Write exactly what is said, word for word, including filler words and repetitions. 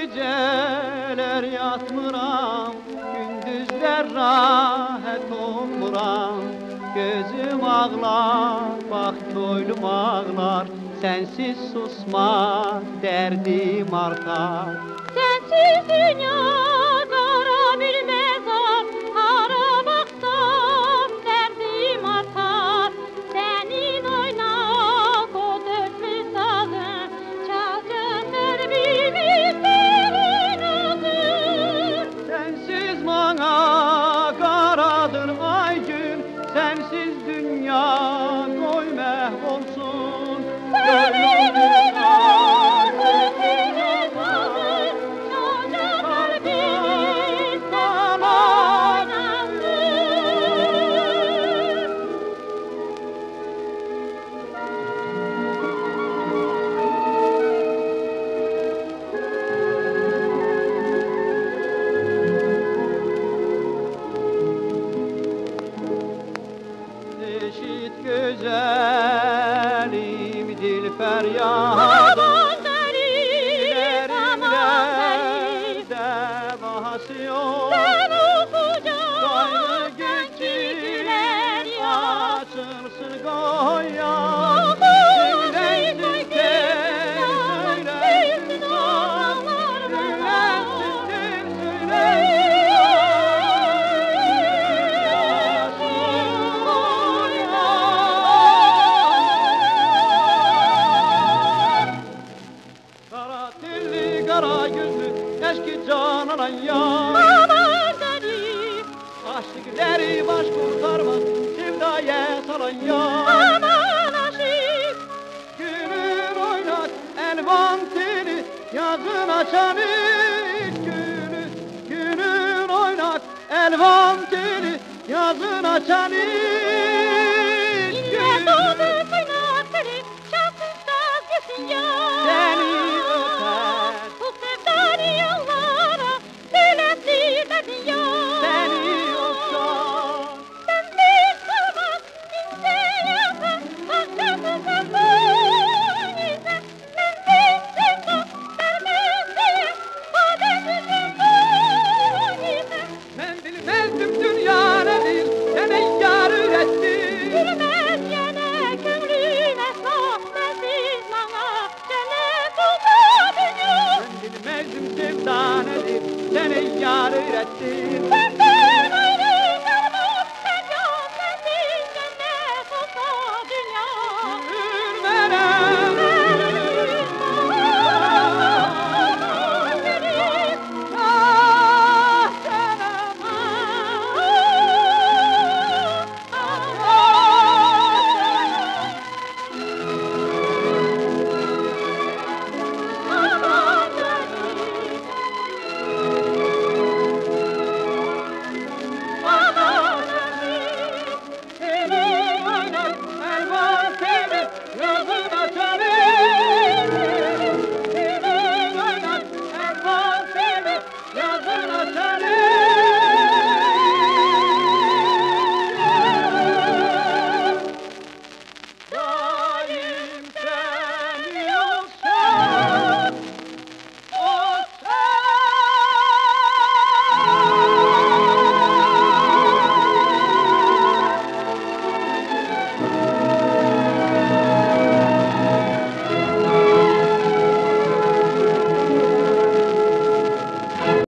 geceler yatmıram, gündüzler rahat olmuram. Gözüm ağlar, bak koynum ağlar, sensiz susma derdim artar. Sensiz dünya kara bir mezar, aramaktan derdim artar. Senin oynak o dörtlü sazın, çalcıdır bilmişlerin adı. Sensiz bana karadır ay gün, sensiz dünya koy mehvolsun. Senin oynak dörtlü sazın, çalcıdır bilmişlerin adı. Eşit güzelim dil feryadım, Aman derim, aman derim, derinlerde bahası yok. sen ufuca Gayrı sen geçiler gittiler ya. açılsın Gonya. Aman Söylensin bir tez, söylensin dağlar söylensin tez, söylensin kara tilli, kara yüzlü, eşki canana ya. Aman derim, Aşıkları baş kurtarmaz, sevdaya salan ya. aman aşık, Gülür oynat elvan teli, yazın açan ilk günü. Gülür oynat elvan teli, yazın açan ilk yine günü. doğdu kaynak teli, çalsın saz gitsin ya. Seni öper, Bu sevdanı yollara söylesin dedin ya. seni okşar. Sensiz kalmaz kimse yakın, bahçesi sensin ise. Sensiz sevda vermez diye, badesi sensin ise. Ben bilmezdim dünya nedir, seni yar ürettim. Bilmez yine kömrüme saf, sensiz bana cennet olsa dünya. Ben bilmezdim sevda nedir, seni yar ürettim. Sensiz